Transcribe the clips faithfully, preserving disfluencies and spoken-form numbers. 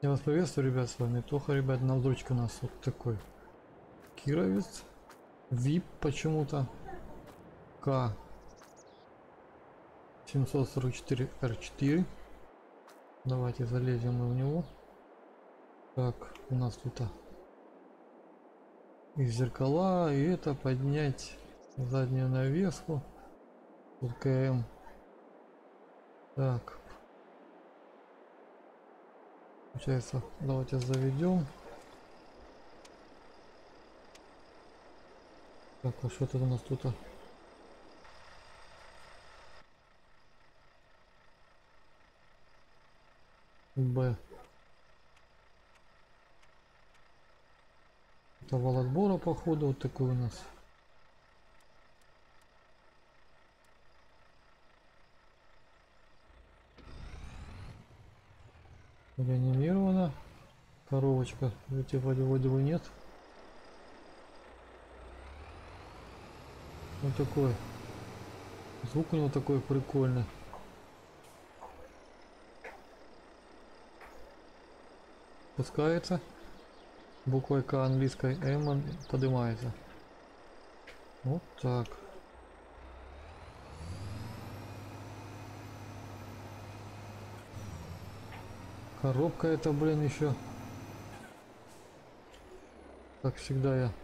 Я вас приветствую, ребят, с вами Тоха, ребят, на взрывчике у нас вот такой кировец, вип почему-то, К семьсот сорок четыре эр четыре, давайте залезем мы в него. Так, у нас тут и зеркала, и это поднять заднюю навеску, тут КМ, так, получается, давайте заведем. Так, а что тут у нас тут? Б. Это вал отбора, походу, вот такой у нас. Реанимирована. Коробочка, эти вроде вроде бы нет. Вот такой. Звук у него такой прикольный. Пускается. Буквой К английской М поднимается. Вот так. Коробка это, блин, еще. Как всегда я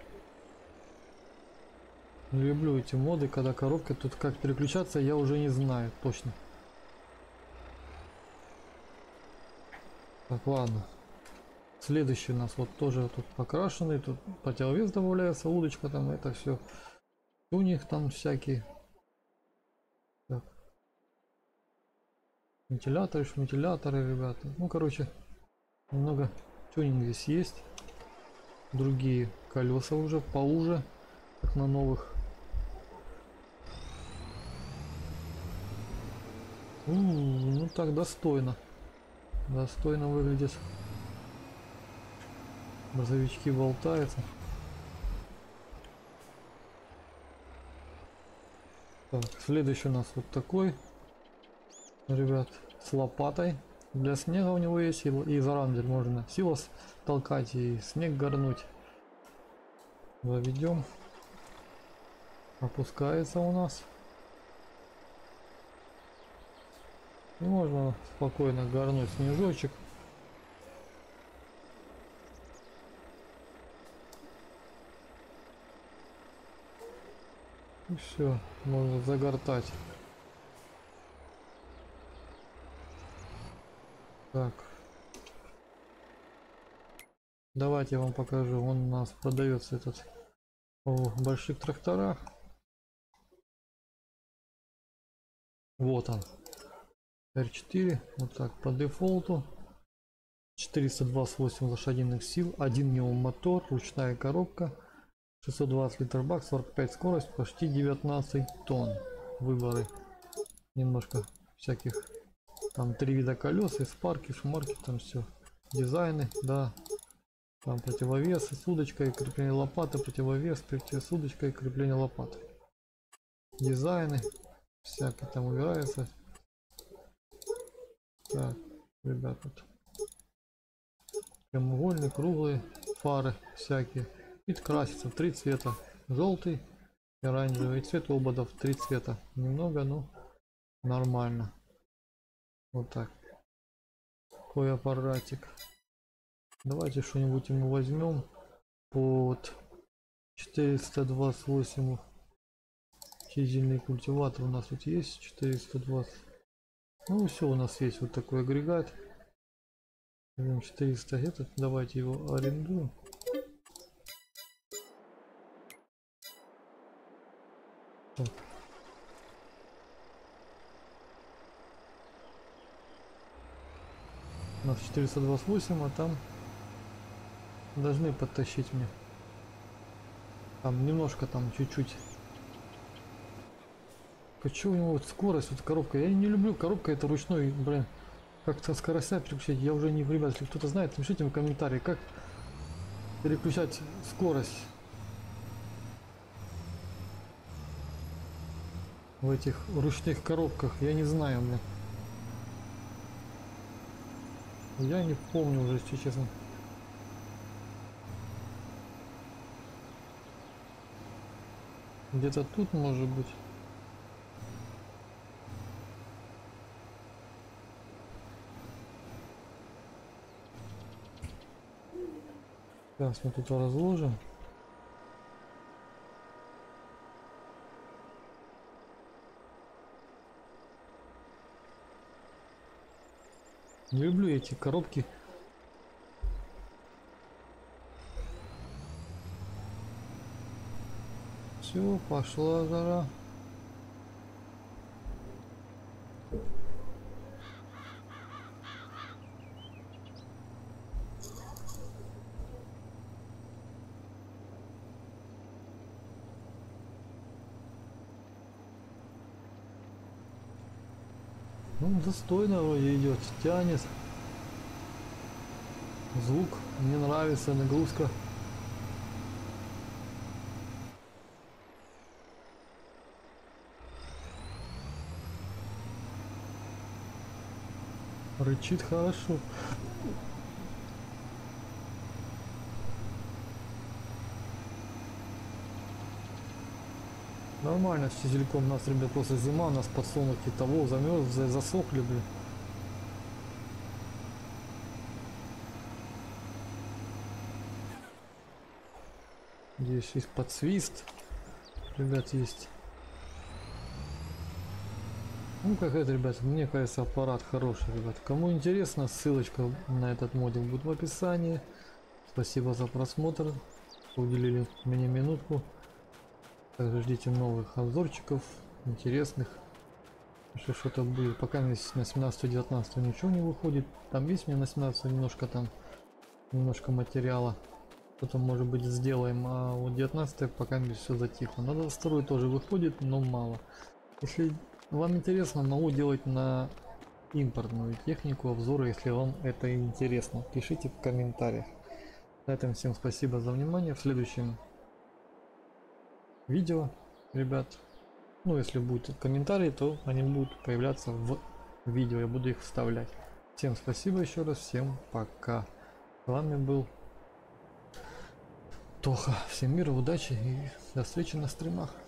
не люблю эти моды, когда коробка. Тут как переключаться, я уже не знаю точно. Так, ладно. Следующий у нас вот тоже тут покрашенный. Тут противовес добавляется, удочка там, это все. У них там всякие. Так. Вентиляторы, швентиляторы, ребята. Ну, короче, немного тюнинг здесь есть. Другие колеса уже поуже, как на новых. У -у -у, ну так достойно. Достойно выглядит. Грузовички болтаются. Так, следующий у нас вот такой, ребят, с лопатой. Для снега у него есть, и зарандель можно силос толкать и снег горнуть. Заведем. Опускается у нас. И можно спокойно горнуть снежочек. И все, можно загортать. Так. Давайте я вам покажу. Он у нас продается этот в больших тракторах. Вот он. эр четыре. Вот так по дефолту. четыреста двадцать восемь лошадиных сил. Один мотор. Ручная коробка. шестьсот двадцать литров бак. сорок пять скорость. Почти девятнадцать тонн. Выборы. Немножко всяких. Там три вида колес. И спарки, шмарки. Там все. Дизайны. Да. Там противовес с удочкой, крепление лопаты, противовес, с удочкой, крепление лопаты. Дизайны, всякие там убирается. Так, ребят, вот. Прямоугольные, круглые, фары всякие. Вид красится в три цвета. Желтый и оранжевый. Цвет ободов три цвета. Немного, но нормально. Вот так. Такой аппаратик. Давайте что-нибудь ему возьмем под четыреста двадцать восемь. Дизельный культиватор у нас тут есть. четыреста двадцать. Ну все, у нас есть вот такой агрегат. четыреста. Этот, давайте его арендуем. Так. У нас четыреста двадцать восемь, а там должны подтащить мне. Там немножко, там чуть-чуть. Почему у него вот скорость, вот коробка? Я не люблю коробка, это ручной, блин. Как-то скоростя переключать, я уже не, ребят, если кто-то знает, напишите в комментарии, как переключать скорость в этих ручных коробках, я не знаю, блин. Я не помню уже, если честно. Где-то тут может быть. Сейчас мы тут разложим. Не люблю эти коробки. Все, пошла жара. Ну, достойно вроде идет, тянет. Звук мне нравится, нагрузка. Рычит хорошо. Нормально с чизельком. У нас, ребят, просто зима, у нас подсолнухи того замерз, засохли, блин. Здесь есть подсвист, ребят, есть. Ну, как это, ребят, мне кажется, аппарат хороший, ребят. Кому интересно, ссылочка на этот модик будет в описании. Спасибо за просмотр, уделили мне минутку. Также ждите новых обзорчиков, интересных. Если что-то будет, пока на семнадцать девятнадцать ничего не выходит. Там есть мне на семнадцать немножко там, немножко материала. Что-то может быть сделаем, а вот девятнадцать пока все затихло. На двадцать второй тоже выходит, но мало. Если вам интересно, могу делать на импортную технику обзоры, если вам это интересно. Пишите в комментариях. На этом всем спасибо за внимание. В следующем видео, ребят, ну если будут комментарии, то они будут появляться в видео, я буду их вставлять. Всем спасибо еще раз, всем пока. С вами был Тоха. Всем мира, удачи и до встречи на стримах.